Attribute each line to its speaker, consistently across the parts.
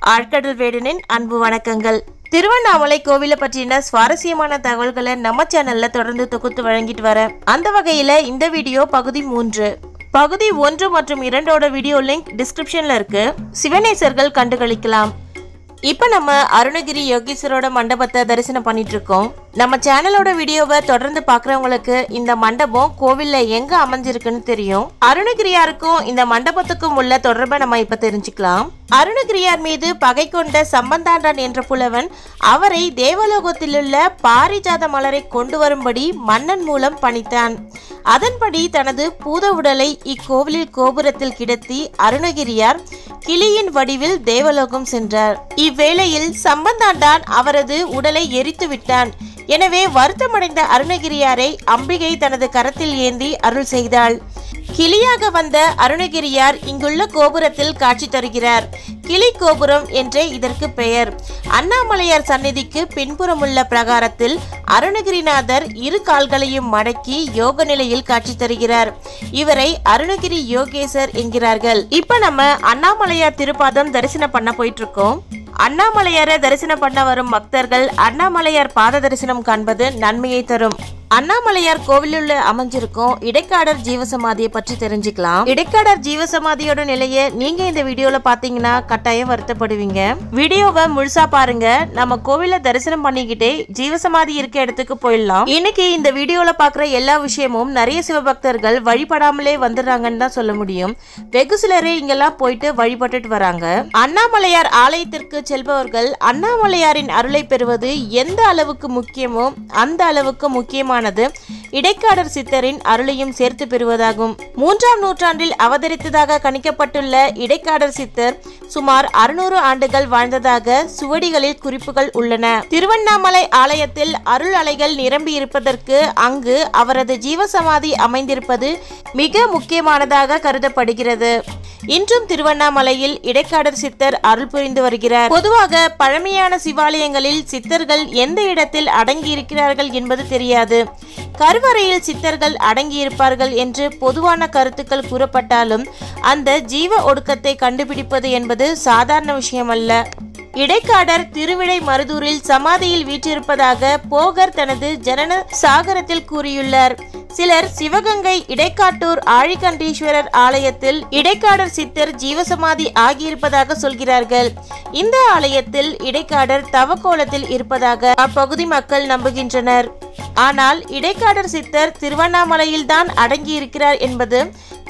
Speaker 1: ஆழ்கடல் வேடனின் அன்பு வணக்கங்கள். திருவண்ணாமலை கோவிலை பற்றின சுவாரஸ்யமான தகவல்களை நம்ம சேனல்ல தொடர்ந்து தொகுத்து வழங்கிட்டு வர அந்த வகையில இந்த வீடியோ பகுதி 3. பகுதி 1 மற்றும் 2 வீடியோ லிங்க் டிஸ்கிரிப்ஷன்ல இருக்கு. சிவனேசர்கள் கண்டுகளிக்கலாம். இப்ப நம்ம அருணகிரி யோகீஸ்வரோட மண்டபத்தை தரிசனம் பண்ணிட்டு இருக்கோம். நம்ம சேனலோட வீடியோவை தொடர்ந்து பாக்குறவங்களுக்கு இந்த மண்டபம் கோவில்ல எங்க அமைஞ்சிருக்குன்னு தெரியும். அருணகிரியாருக்கும் இந்த மண்டபத்துக்கும் உள்ள தொடர்பை நம்ம இப்ப தெரிஞ்சுக்கலாம். அருணகிரியார் மீது பகை கொண்ட சம்பந்தாண்டான் என்ற புலவன் அவரை தேவலோகத்திலுள்ள பாரிஜாத மலரை கொண்டு வரும்படி மன்னன் மூலம் பணித்தான். அதன்படி தனது பூத உடலை இக்கோவிலில் கோபுரத்தில் கிடத்தி அருணகிரியார் கிளியின் வடிவில் தேவலோகம் சென்றார். இவ்வேளையில் சம்பந்தாண்டான் அவரது உடலை எரித்து விட்டான். எனவே வருத்தமடைந்த அருணகிரியாரை அம்பிகை தனது கரத்தில் ஏந்தி அருள் செய்தாள். கிளியாக வந்த அருணகிரியார் இங்குள்ள கோபுரத்தில் காட்சி தருகிறார். கிளி கோபுரம் என்றே இதற்கு பெயர். அண்ணாமலையார் சந்நிதிக்கு பின்புறமுள்ள பிரகாரத்தில் அருணகிரிநாதர் இரு கால்களையும் மடக்கி யோக நிலையில் காட்சி தருகிறார். இவரை அருணகிரி யோகேசர் என்கிறார்கள். இப்ப நம்ம அண்ணாமலையார் திருப்பாதம் தரிசனம் பண்ண போயிட்டு இருக்கோம். அண்ணாமலையாரை தரிசனம் பண்ண வரும் பக்தர்கள் அண்ணாமலையார் பாத தரிசனம் காண்பது நன்மையை தரும். அண்ணாமலையார் கோவிலுள்ள அமைஞ்சிருக்கும் இடைக்காடர் ஜீவசமாதியை பற்றி தெரிஞ்சுக்கலாம். இடைக்காடர் ஜீவசமாதியோட நிலையை நீங்க இந்த வீடியோல பாத்தீங்கன்னா கட்டாயம் வருத்தப்படுவீங்க. வீடியோவை முழுசா பாருங்க. நம்ம கோவில தரிசனம் பண்ணிக்கிட்டே ஜீவசமாதி இருக்க இடத்துக்கு போயிடலாம். இன்னைக்கு இந்த வீடியோல பாக்குற எல்லா விஷயமும் நிறைய சிவபக்தர்கள் வழிபடாமலே வந்துடுறாங்கன்னு தான் சொல்ல முடியும். வெகு சிலரே இங்கெல்லாம் போயிட்டு வழிபட்டுட்டு வராங்க. அண்ணாமலையார் ஆலயத்திற்கு செல்பவர்கள் அண்ணாமலையாரின் அருளை பெறுவது எந்த அளவுக்கு முக்கியமோ அந்த அளவுக்கு முக்கியமான இடைக்காடர் சித்தரின் அருளையும் சேர்த்து பெறுவதாகும். 3ஆம் நூற்றாண்டில் அவதரித்ததாக கணிக்கப்பட்டுள்ள இடைக்காடர் சித்தர் சுமார் 600 ஆண்டுகள் வாழ்ந்ததாக சுவடிகளில் குறிப்புகள் உள்ளன. திருவண்ணாமலை ஆலயத்தில் அருள் அலைகள் நிரம்பி இருப்பதற்கு அங்கு அவரது ஜீவசமாதி அமைந்திருப்பது மிக முக்கியமானதாக கருதப்படுகிறது. இன்றும் திருவண்ணாமலையில் இடைக்காடர் சித்தர் அருள் புரிந்து வருகிறார். பொதுவாக பழமையான சிவாலயங்களில் சித்தர்கள் எந்த இடத்தில் அடங்கி இருக்கிறார்கள் என்பது தெரியாது. கருவறையில் சித்தர்கள் அடங்கியிருப்பார்கள் என்று பொதுவான கருத்துக்கள் கூறப்பட்டாலும் அந்த ஜீவ ஒடுக்கத்தை கண்டுபிடிப்பது என்பது சாதாரண விஷயமல்ல. இடைக்காடர் திருவிடை மருதூரில் சமாதியில் வீற்றிருப்பதாக போகர் தனது ஜனன சாகரத்தில் கூறியுள்ளார். சிலர் சிவகங்கை இடைக்காட்டூர் ஆழிகண்டீஸ்வரர் ஆலயத்தில் இடைக்காடர் சித்தர் ஜீவசமாதி ஆகியிருப்பதாக சொல்கிறார்கள். இந்த ஆலயத்தில் இடைக்காடர் தவக்கோலத்தில் இருப்பதாக அப்பகுதி மக்கள் நம்புகின்றனர். ஆனால் இடைக்காடர் சித்தர் திருவண்ணாமலையில் தான் அடங்கி இருக்கிறார் என்பது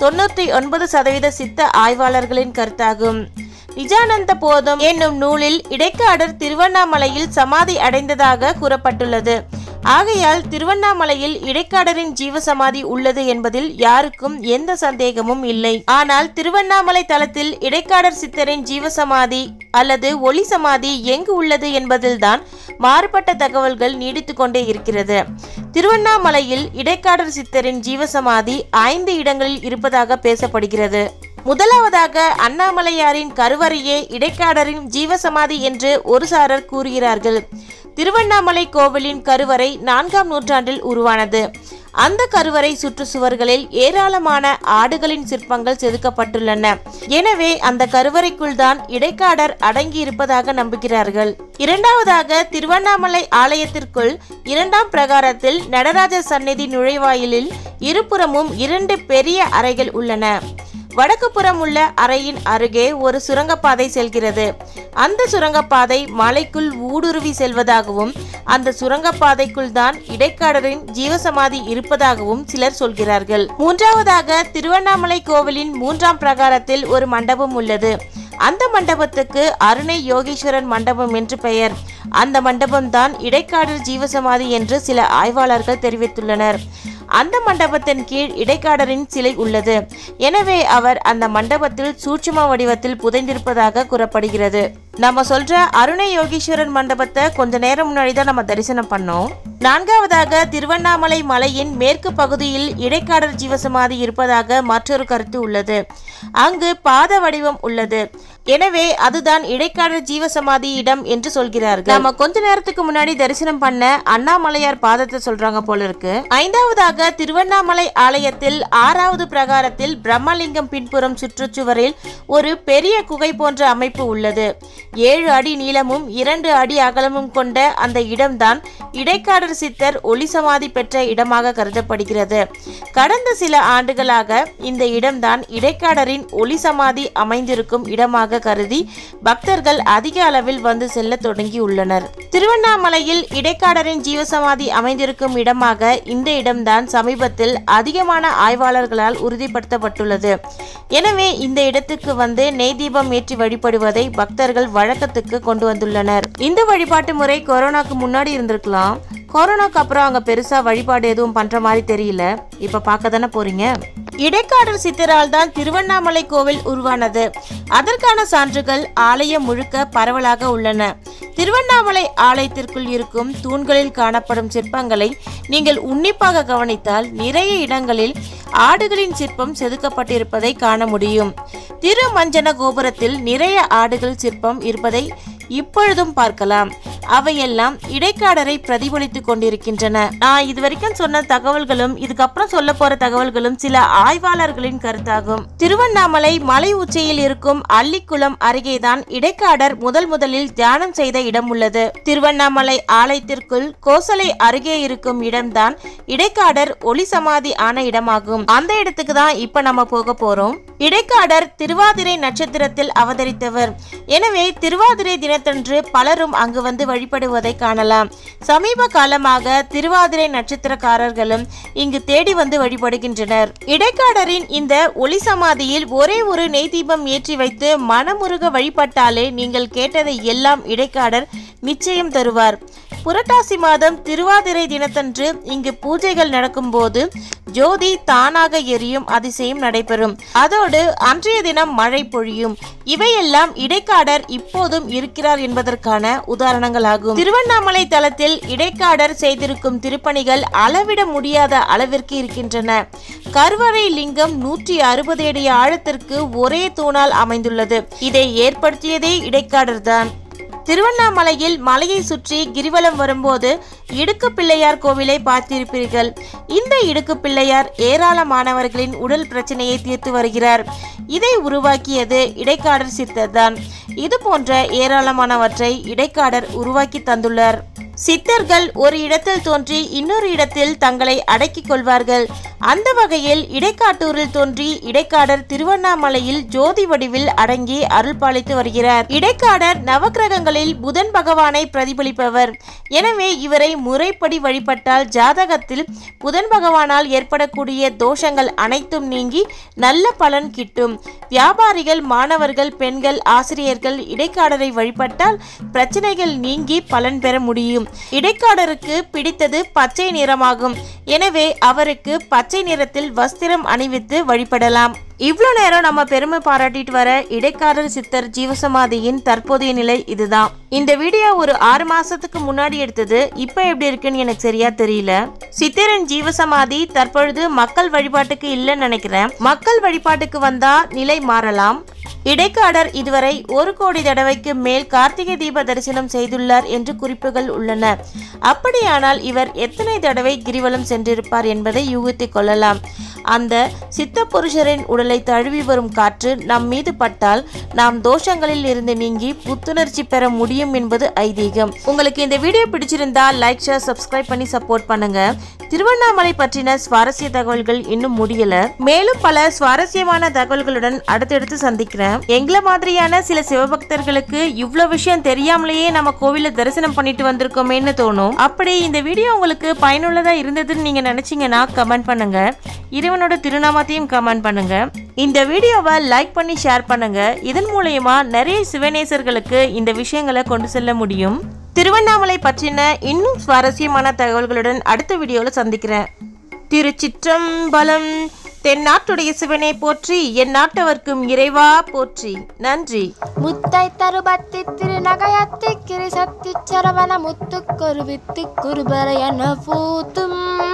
Speaker 1: 99% சித்த ஆய்வாளர்களின் கருத்தாகும். நிஜானந்த போதம் என்னும் நூலில் இடைக்காடர் திருவண்ணாமலையில் சமாதி அடைந்ததாக கூறப்பட்டுள்ளது. ஆகையால் திருவண்ணாமலையில் இடைக்காடரின் ஜீவசமாதி உள்ளது என்பதில் யாருக்கும் எந்த சந்தேகமும் இல்லை. ஆனால் திருவண்ணாமலை தலத்தில் இடைக்காடர் சித்தரின் ஜீவசமாதி அல்லது ஒளி சமாதி எங்கு உள்ளது என்பதில்தான் மாறுபட்ட தகவல்கள் நீடித்து கொண்டே இருக்கிறது. திருவண்ணாமலையில் இடைக்காடர் சித்தரின் ஜீவசமாதி 5 இடங்களில் இருப்பதாக பேசப்படுகிறது. முதலாவதாக அண்ணாமலையாரின் கருவறையே இடைக்காடரின் ஜீவசமாதி என்று ஒரு சாரர் கூறுகிறார்கள். திருவண்ணாமலை கோவிலின் கருவறை 4ஆம் நூற்றாண்டில் உருவானது. அந்த கருவறை சுற்றுச்சுவர்களில் ஏராளமான ஆடுகளின் சிற்பங்கள் செதுக்கப்பட்டுள்ளன. எனவே அந்த கருவறைக்குள் தான் இடைக்காடர் அடங்கி இருப்பதாக நம்புகிறார்கள். இரண்டாவதாக திருவண்ணாமலை ஆலயத்திற்குள் 2ஆம் பிரகாரத்தில் நடராஜர் சந்நிதி நுழைவாயிலில் இருபுறமும் 2 பெரிய அறைகள் உள்ளன. வடக்கு புறம் உள்ள அறையின் அருகே ஒரு சுரங்கப்பாதை செல்கிறது. அந்த சுரங்கப்பாதை மலைக்குள் ஊடுருவி செல்வதாகவும் அந்த சுரங்கப்பாதைக்குள் தான் இடைக்காடரின் ஜீவசமாதி இருப்பதாகவும் சிலர் சொல்கிறார்கள். மூன்றாவதாக திருவண்ணாமலை கோவிலின் 3ஆம் பிரகாரத்தில் ஒரு மண்டபம் உள்ளது. அந்த மண்டபத்துக்கு அருணை யோகீஸ்வரன் மண்டபம் என்று பெயர். அந்த மண்டபம் தான் இடைக்காடர் ஜீவசமாதி என்று சில ஆய்வாளர்கள் தெரிவித்துள்ளனர். அந்த மண்டபத்தின் கீழ் இடைக்காடரின் சிலை உள்ளது. எனவே அவர் அந்த மண்டபத்தில் சூட்சும வடிவத்தில் புதைந்திருப்பதாக கூறப்படுகிறது. நம்ம சொல்ற அருணை யோகீஸ்வரன் மண்டபத்தை கொஞ்ச நேரம் முன்னாடி தான் நம்ம தரிசனம் பண்ணோம். 4ஆவதாக திருவண்ணாமலை மலையின் மேற்கு பகுதியில் இடைக்காடர் ஜீவசமாதி இருப்பதாக மற்றொரு கருத்து உள்ளது. அங்கு பாத வடிவம் உள்ளது. எனவே அதுதான் இடைக்காடர் ஜீவசமாதி இடம் என்று சொல்கிறார்கள். நம்ம கொஞ்ச நேரத்துக்கு முன்னாடி தரிசனம் பண்ண அண்ணாமலையார் பாதத்தை சொல்றாங்க போல இருக்கு. 5ஆவதாக திருவண்ணாமலை ஆலயத்தில் 6வது பிரகாரத்தில் பிரம்மலிங்கம் பின்புறம் சுற்றுச்சுவரில் ஒரு பெரிய குகை போன்ற அமைப்பு உள்ளது. 7 அடி நீளமும் 2 அடி அகலமும் கொண்ட அந்த இடம்தான் இடைக்காடர் சித்தர் ஒளி சமாதி பெற்ற இடமாக கருதப்படுகிறது. கடந்த சில ஆண்டுகளாக இந்த இடம்தான் இடைக்காடரின் ஒளி சமாதி அமைந்திருக்கும் இடமாக கருதி பக்தர்கள் அதிக அளவில் வந்து செல்ல தொடங்கியுள்ளனர். திருவண்ணாமலையில் இடைக்காடரின் ஜீவசமாதி அமைந்திருக்கும் இடமாக இந்த இடம்தான் சமீபத்தில் அதிகமான ஆய்வாளர்களால் உறுதிப்படுத்தப்பட்டுள்ளது. எனவே இந்த இடத்துக்கு வந்து நெய் தீபம் ஏற்றி வழிபடுவதை பக்தர்கள் வழக்கத்துக்கு கொண்டு வந்துள்ளனர். இந்த வழிபாட்டு முறை கொரோனாக்கு முன்னாடி இருந்திருக்கலாம். கொரோனாக்கு அப்புறம் அங்க பெருசா வழிபாடு எதுவும் பண்ற மாதிரி தெரியல. இப்ப பார்க்க தானே போறீங்க. இடைக்காடர் சித்தரால் தான் திருவண்ணாமலை கோவில் உருவானது. அதற்கான சான்றுகள் ஆலயம் முழுக்க பரவலாக உள்ளன. திருவண்ணாமலை ஆலயத்திற்குள் இருக்கும் தூண்களில் காணப்படும் சிற்பங்களை நீங்கள் உன்னிப்பாக கவனித்தால் நிறைய இடங்களில் ஆடுகளின் சிற்பம் செதுக்கப்பட்டிருப்பதை காண முடியும். திருமஞ்சன கோபுரத்தில் நிறைய ஆடுகள் சிற்பம் இருப்பதை இப்பொழுதும் பார்க்கலாம். அவையெல்லாம் இடைக்காடரை பிரதிபலித்துக் கொண்டிருக்கின்றன. நான் இதுவரைக்கும் சொன்ன தகவல்களும் இதுக்கப்புறம் சொல்ல போற தகவல்களும் சில ஆய்வாளர்களின் கருத்தாகும். திருவண்ணாமலை மலை உச்சியில் இருக்கும் அள்ளிக்குளம் அருகேதான் இடைக்காடர் முதலில் தியானம் செய்த இடம் உள்ளது. திருவண்ணாமலை ஆலயத்திற்குள் கோசலை அருகே இருக்கும் இடம்தான் இடைக்காடர் ஒளி சமாதி ஆன இடமாகும். அந்த இடத்துக்கு தான் இப்ப நம்ம போக போறோம். இடைக்காடர் திருவாதிரை நட்சத்திரத்தில் அவதரித்தவர். எனவே திருவாதிரை தினத்தன்று பலரும் அங்கு வந்து வழிபடுவதை காணலாம். சமீப காலமாக திருவாதிரை நட்சத்திரக்காரர்களும் இங்கு தேடி வந்து வழிபடுகின்றனர். இடைக்காடரின் இந்த ஒளி சமாதியில் ஒரே ஒரு நெய் தீபம் ஏற்றி வைத்து மனமுருக வழிபட்டாலே நீங்கள் கேட்டதை எல்லாம் இடைக்காடர் நிச்சயம் தருவார். புரட்டாசி மாதம் திருவாதிரை தினத்தன்று இங்கு பூஜைகள் நடக்கும் போது ஜோதி தானாக எரியும் அதிசயம் நடைபெறும். அதோடு அன்றைய தினம் மழை பொழியும். இவையெல்லாம் இடைக்காடர் இப்போதும் இருக்கிறார் என்பதற்கான உதாரணங்களாகும். திருவண்ணாமலை தலத்தில் இடைக்காடர் செய்திருக்கும் திருப்பணிகள் அளவிட முடியாத அளவிற்கு இருக்கின்றன. கருவறை லிங்கம் 160 அடி ஆழத்திற்கு ஒரே தூணால் அமைந்துள்ளது. இதை ஏற்படுத்தியதே இடைக்காடர் தான். திருவண்ணாமலையில் மலையை சுற்றி கிரிவலம் வரும்போது இடுக்கு பிள்ளையார் கோவிலை பார்த்திருப்பீர்கள். இந்த இடுக்கு பிள்ளையார் ஏராளமானவர்களின் உடல் பிரச்சனையை தீர்த்து வருகிறார். இதை உருவாக்கியது இடைக்காடர் சித்தர் தான். இது போன்ற ஏராளமானவற்றை இடைக்காடர் உருவாக்கி தந்துள்ளார். சித்தர்கள் ஒரு இடத்தில் தோன்றி இன்னொரு இடத்தில் தங்களை அடக்கிக் கொள்வார்கள். அந்த வகையில் இடைக்காட்டூரில் தோன்றி இடைக்காடர் திருவண்ணாமலையில் ஜோதி வடிவில் அடங்கி அருள் பாலித்து வருகிறார். இடைக்காடர் நவக்கிரகங்களில் புதன் பகவானை பிரதிபலிப்பவர். எனவே இவரை முறைப்படி வழிபட்டால் ஜாதகத்தில் புதன் பகவானால் ஏற்படக்கூடிய தோஷங்கள் அனைத்தும் நீங்கி நல்ல பலன் கிட்டும். வியாபாரிகள், மாணவர்கள், பெண்கள், ஆசிரியர்கள் இடைக்காடரை வழிபட்டால் பிரச்சனைகள் நீங்கி பலன் பெற முடியும். இடைக்காடருக்கு பிடித்தது பச்சை நிறமாகும். எனவே அவருக்கு பச்சை நிறத்தில் வஸ்திரம் அணிவித்து வழிபடலாம். இவ்வளோ நேரம் நம்ம பெருமை பாராட்டிட்டு வர இடைக்காடர் சித்தர் ஜீவசமாதியின் தற்போதைய நிலை இதுதான். இந்த வீடியோ ஒரு 6 மாசத்துக்கு முன்னாடி எடுத்தது. இப்ப எப்படி இருக்குன்னு எனக்கு சரியா தெரியல. சித்தரின் ஜீவசமாதி தற்பொழுது மக்கள் வழிபாட்டுக்கு இல்லைன்னு நினைக்கிறேன். மக்கள் வழிபாட்டுக்கு வந்தா நிலை மாறலாம். இடைக்காடர் இதுவரை 1 கோடி தடவைக்கு மேல் கார்த்திகை தீப தரிசனம் செய்துள்ளார் என்று குறிப்புகள் உள்ளன. அப்படியானால் இவர் எத்தனை தடவை கிரிவலம் சென்றிருப்பார் என்பதை யூகித்துக் கொள்ளலாம். அந்த சித்த புருஷரின் உடலை தழுவி வரும் காற்று நம் மீது பட்டால் நாம் தோஷங்களில் இருந்து நீங்கி புத்துணர்ச்சி பெற முடியும் என்பது ஐதீகம். உங்களுக்கு இந்த வீடியோ பிடிச்சிருந்தா லைக், ஷேர், சப்ஸ்கிரைப் பண்ணி சப்போர்ட் பண்ணுங்க. திருவண்ணாமலை பற்றின சுவாரஸ்ய தகவல்கள் இன்னும் முடியல. மேலும் பல சுவாரஸ்யமான தகவல்களுடன் அடுத்தடுத்து சந்திக்கிறேன். எங்களை மாதிரியான சில சிவபக்தர்களுக்கு இவ்வளவு விஷயம் தெரியாமலேயே நம்ம கோவில தரிசனம் பண்ணிட்டு வந்திருக்கோமேன்னு தோணும். அப்படி இந்த வீடியோ உங்களுக்கு பயனுள்ளதா இருந்ததுன்னு நீங்க நினைச்சீங்கன்னா கமெண்ட் பண்ணுங்க. இறைவனோட திருநாமத்தையும் கமெண்ட் பண்ணுங்க. இந்த வீடியோவை லைக் பண்ணி ஷேர் பண்ணுங்க. இதன் மூலமா நிறைய சிவநேசர்களுக்கு இந்த விஷயங்களை கொண்டு செல்ல முடியும். திருவண்ணாமலை பற்றின இன்னும் சுவாரஸ்யமான தகவல்களுடன் அடுத்த வீடியோல சந்திக்கிறேன். திருச்சிற்றம்பலம். தென்னாட்டுடைய சிவனை போற்றி, என் நாட்டவர்க்கும் இறைவா போற்றி. நன்றி.
Speaker 2: முத்தை தருபத்தி திருநகையத்தி கிரிசக்தி சரவண முத்துக்கொரு வித்து குருபர என பூத்தும்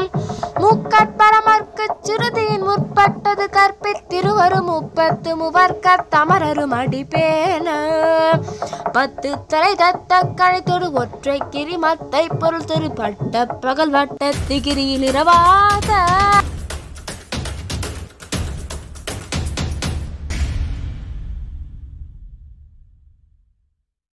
Speaker 2: முக்கட்பரமர்க்கு சுருதியின் முற்பட்டது கற்பித்திருவரு 30 முவர்க்க தமரரும் அடிப்பேன 10 தலை தத்த கழைத்தொடு ஒற்றை கிரிமத்தை பொருள் திருப்பட்ட பகல் வட்ட திகிரியில் இரவாத